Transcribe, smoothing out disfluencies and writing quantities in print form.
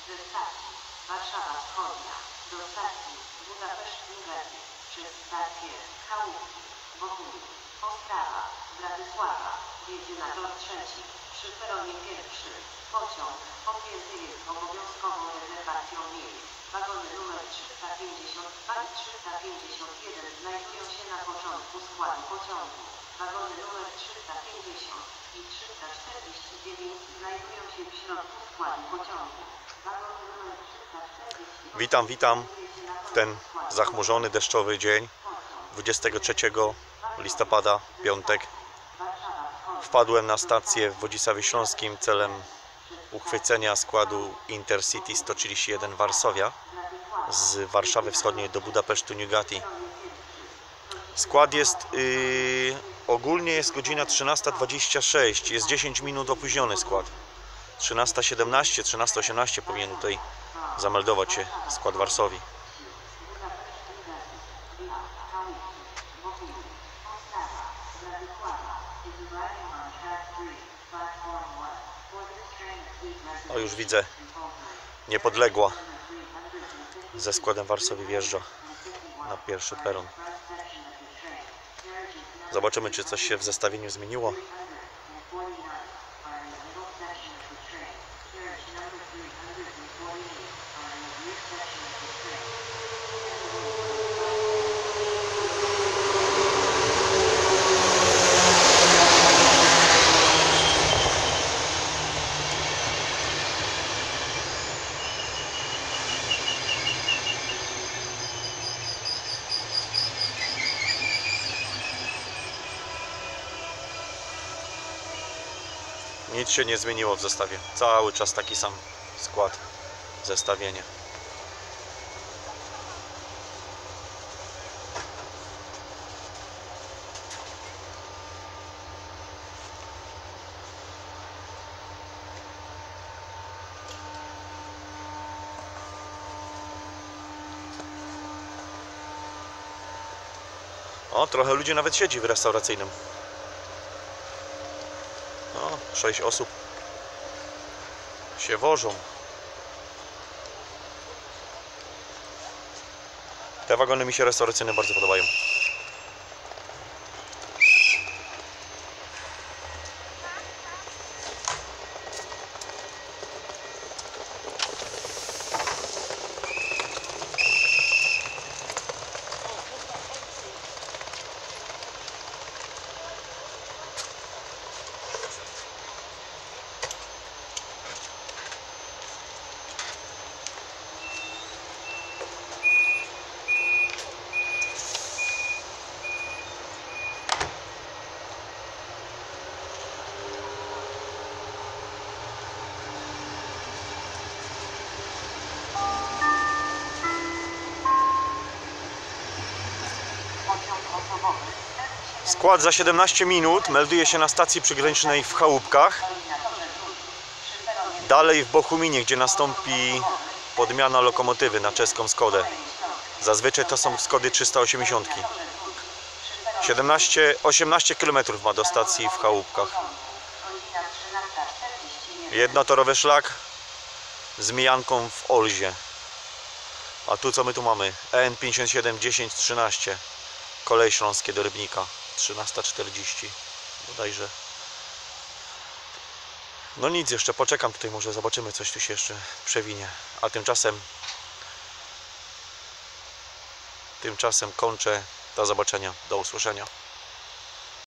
ze stacji Warszawa Wschodnia do stacji Budapeszt-Lugaty przez stację Chałupki, Bochum, Ostrawa, Bratysława wjedzie na tor trzeci przy peronie pierwszym. Pociąg objęty jest obowiązkową rezerwacją miejsc. Wagony numer 352 i 351 znajdują się na początku składu pociągu. Wagony numer 350 i 349 znajdują się w środku składu pociągu. Wagony numer 340... Witam w ten zachmurzony, deszczowy dzień 23 listopada, piątek. Wpadłem na stację w Wodzisławiu Śląskim celem uchwycenia składu Intercity 131 Varsovia z Warszawy Wschodniej do Budapesztu Lugaty. Skład jest ogólnie jest godzina 13:26, jest 10 minut opóźniony skład. 13:17, 13:18 powinien tutaj zameldować się skład Warsowii. O, już widzę, Niepodległa ze składem Warsowii wjeżdża na pierwszy peron. Zobaczymy, czy coś się w zestawieniu zmieniło. Nic się nie zmieniło w zestawie. Cały czas taki sam skład, zestawienie. O, trochę ludzi nawet siedzi w restauracyjnym. 6 osób się wożą. Te wagony mi się restauracyjne bardzo podobają. Skład za 17 minut melduje się na stacji przygranicznej w Chałupkach. Dalej w Bochuminie, gdzie nastąpi podmiana lokomotywy na czeską Skodę. Zazwyczaj to są Skody 380. 18 km ma do stacji w Chałupkach. Jednotorowy szlak z mijanką w Olzie. A tu co my tu mamy? EN 57 10 13. Kolej Śląskie do Rybnika. 13:40 bodajże. No nic, jeszcze poczekam tutaj, może zobaczymy, coś tu się jeszcze przewinie. A tymczasem kończę. Do zobaczenia, do usłyszenia.